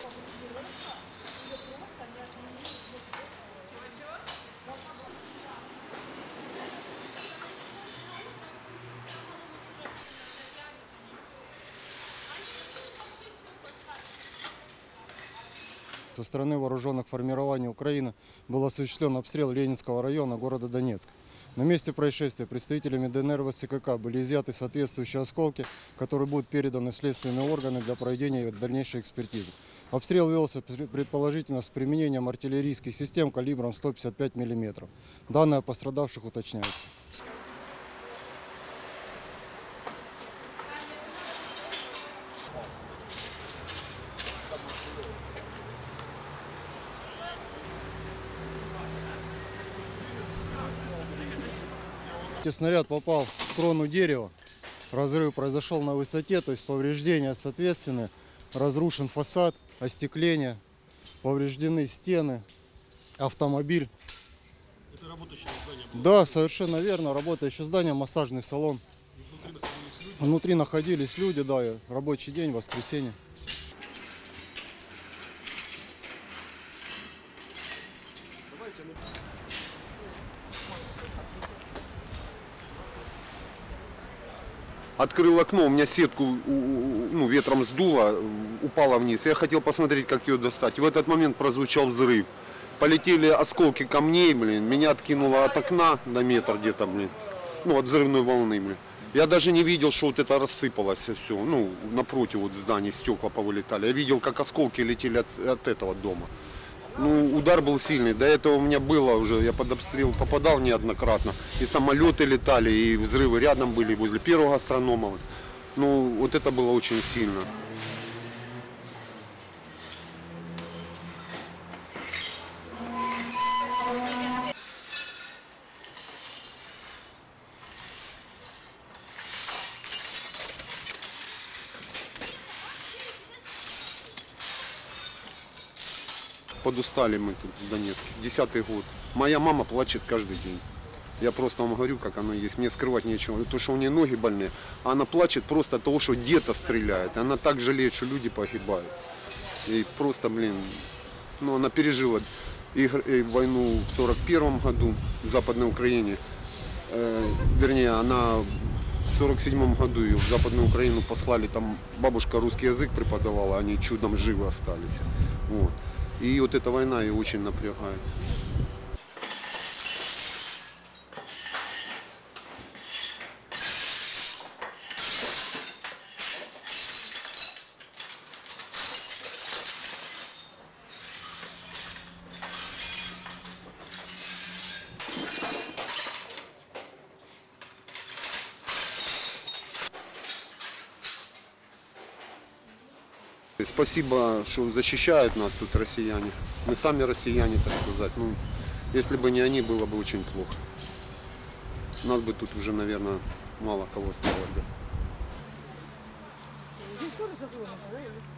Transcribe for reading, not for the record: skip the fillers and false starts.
Со стороны вооруженных формирований Украины был осуществлен обстрел Ленинского района города Донецк. На месте происшествия представителями ДНР ВСКК были изъяты соответствующие осколки, которые будут переданы в следственные органы для проведения дальнейшей экспертизы. Обстрел велся предположительно с применением артиллерийских систем калибром 155 мм. Данные о пострадавших уточняются. Снаряд попал в крону дерева, разрыв произошел на высоте, то есть повреждения соответственные, разрушен фасад, остекление, повреждены стены, автомобиль. Это работающее здание было? Да, совершенно верно, работающее здание, массажный салон. Внутри находились люди, да, рабочий день, воскресенье. Открыл окно, у меня сетку ветром сдуло, упала вниз. Я хотел посмотреть, как ее достать. И в этот момент прозвучал взрыв. Полетели осколки камней, меня откинуло от окна на метр где-то, от взрывной волны, Я даже не видел, что вот это рассыпалось все, напротив вот в здании стекла повылетали. Я видел, как осколки летели от этого дома. Удар был сильный. До этого у меня было уже, я под обстрел попадал неоднократно. И самолеты летали, и взрывы рядом были, возле первого астронома. Вот это было очень сильно. Подустали мы тут в Донецке. 10-й год. Моя мама плачет каждый день. Я просто вам говорю, как оно есть. Мне скрывать нечего. То, что у нее ноги больные. А она плачет просто от того, что где-то стреляет. Она так жалеет, что люди погибают. И просто, она пережила и войну в 41 году в Западной Украине. Она в 47 году ее в Западную Украину послали. Там бабушка русский язык преподавала, они чудом живы остались. Вот. И вот эта война ее очень напрягает. Спасибо, что защищают нас тут россияне. Мы сами россияне, так сказать. Если бы не они, было бы очень плохо. Нас бы тут уже, наверное, мало кого осталось. Да?